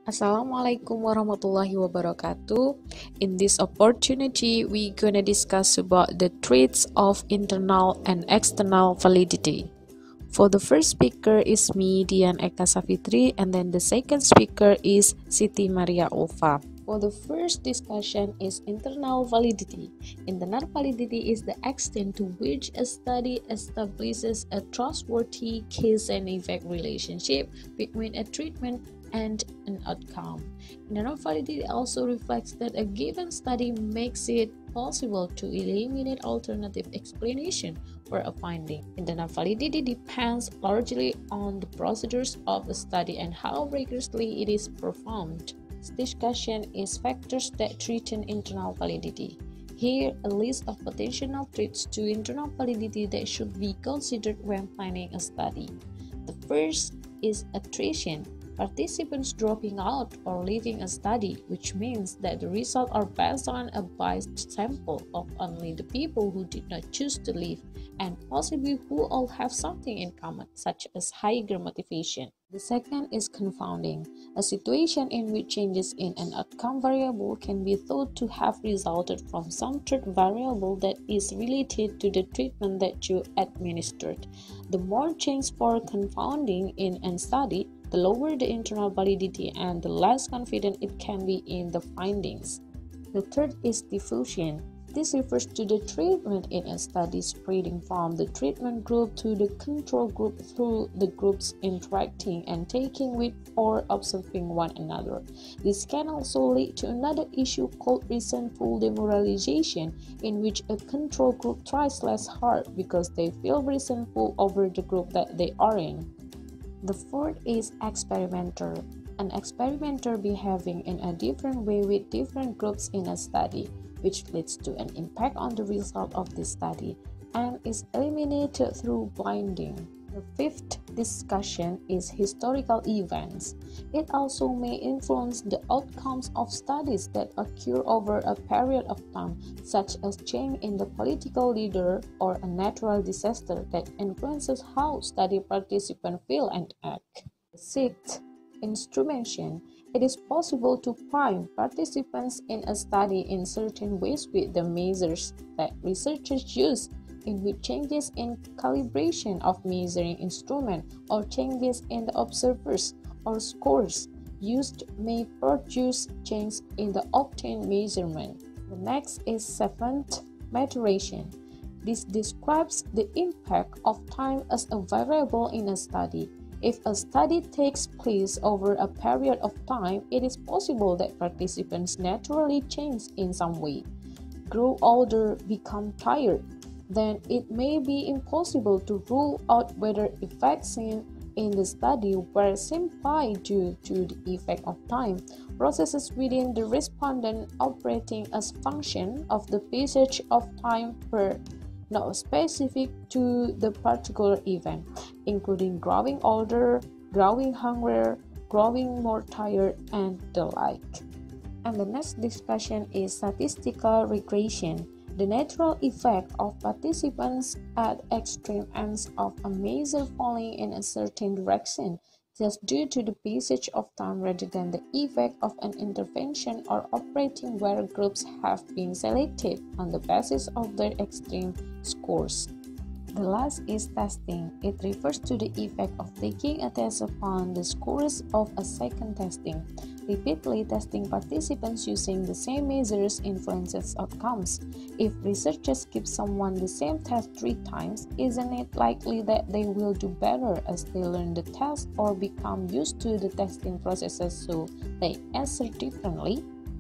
Assalamualaikum warahmatullahi wabarakatuh. In this opportunity, we gonna discuss about the traits of internal and external validity. For the first speaker is me, Dian Eka Safitri, and then the second speaker is Siti Maria Ulfa. For the first discussion is internal validity. Internal validity is the extent to which a study establishes a trustworthy cause and effect relationship between a treatment and an outcome. Internal validity also reflects that a given study makes it possible to eliminate alternative explanation for a finding. Internal validity depends largely on the procedures of a study and how rigorously it is performed. This discussion is factors that threaten internal validity. Here, a list of potential threats to internal validity that should be considered when planning a study. The first is attrition. Participants dropping out or leaving a study, which means that the results are based on a biased sample of only the people who did not choose to leave, and possibly who all have something in common, such as higher motivation. The second is confounding, a situation in which changes in an outcome variable can be thought to have resulted from some third variable that is related to the treatment that you administered. The more change for confounding in a study, the lower the internal validity and the less confident it can be in the findings. The third is diffusion. This refers to the treatment in a study spreading from the treatment group to the control group through the groups interacting and taking with or observing one another. This can also lead to another issue called resentful demoralization, in which a control group tries less hard because they feel resentful over the group that they are in. The fourth is experimenter, an experimenter behaving in a different way with different groups in a study, which leads to an impact on the result of the study and is eliminated through blinding. The fifth discussion is historical events. It also may influence the outcomes of studies that occur over a period of time, such as change in the political leader or a natural disaster that influences how study participants feel and act. The sixth, instrumentation. It is possible to prime participants in a study in certain ways with the measures that researchers use, in which changes in calibration of measuring instrument or changes in the observers or scores used may produce change in the obtained measurement. The next is seventh, maturation. This describes the impact of time as a variable in a study. If a study takes place over a period of time, it is possible that participants naturally change in some way, grow older, become tired. Then it may be impossible to rule out whether effects seen in the study were simply due to the effect of time, processes within the respondent operating as function of the passage of time per not specific to the particular event, including growing older, growing hungrier, growing more tired, and the like. And the next discussion is statistical regression, the natural effect of participants at extreme ends of a measure falling in a certain direction, just due to the passage of time rather than the effect of an intervention or operating where groups have been selected on the basis of their extreme scores. The last is testing. It refers to the effect of taking a test upon the scores of a second testing. Repeatedly testing participants using the same measures influences outcomes. If researchers give someone the same test 3 times, isn't it likely that they will do better as they learn the test or become used to the testing processes so they answer differently?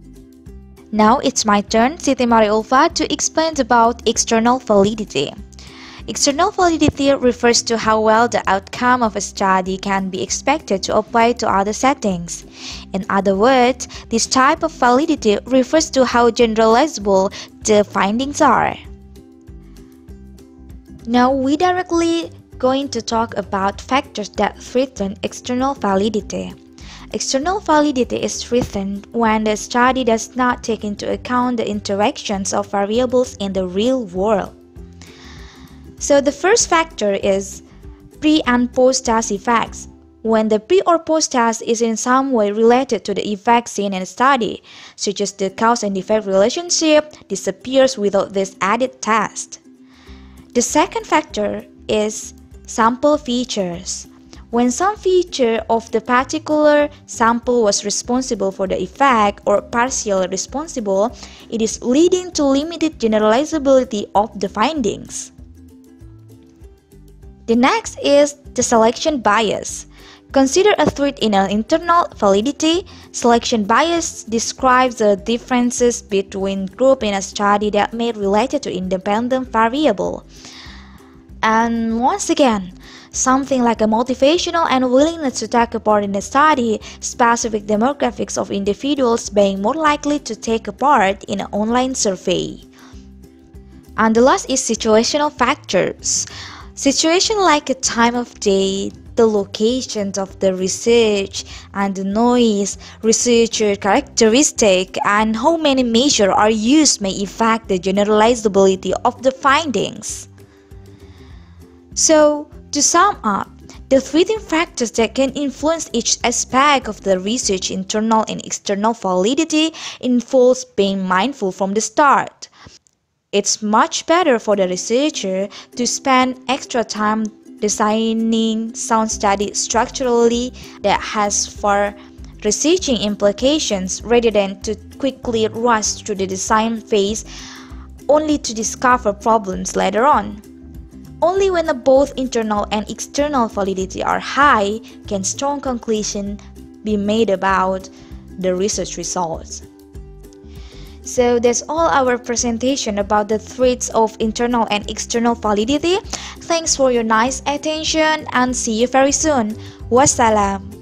Now it's my turn, Siti Maria Ulfa, to explain about external validity. External validity refers to how well the outcome of a study can be expected to apply to other settings. In other words, this type of validity refers to how generalizable the findings are. Now we directly going to talk about factors that threaten external validity. External validity is threatened when the study does not take into account the interactions of variables in the real world. So the first factor is pre and post test effects. when the pre or post test is in some way related to the effect seen in the study, such as the cause and effect relationship disappears without this added test. The second factor is sample features. When some feature of the particular sample was responsible for the effect or partially responsible, it is leading to limited generalizability of the findings. The next is the selection bias. Consider a threat in an internal validity. Selection bias describes the differences between groups in a study that may be related to independent variable. And once again, something like a motivational and willingness to take part in a study, specific demographics of individuals being more likely to take part in an online survey. And the last is situational factors. Situation like a time of day, the locations of the research, and the noise, researcher characteristic, and how many measures are used may affect the generalizability of the findings. So, to sum up, the three factors that can influence each aspect of the research internal and external validity involves being mindful from the start. It's much better for the researcher to spend extra time designing sound study structurally that has far-reaching implications rather than to quickly rush through the design phase only to discover problems later on. Only when both internal and external validity are high can strong conclusions be made about the research results. So that's all our presentation about the threats of internal and external validity. Thanks for your nice attention and see you very soon. Wassalam.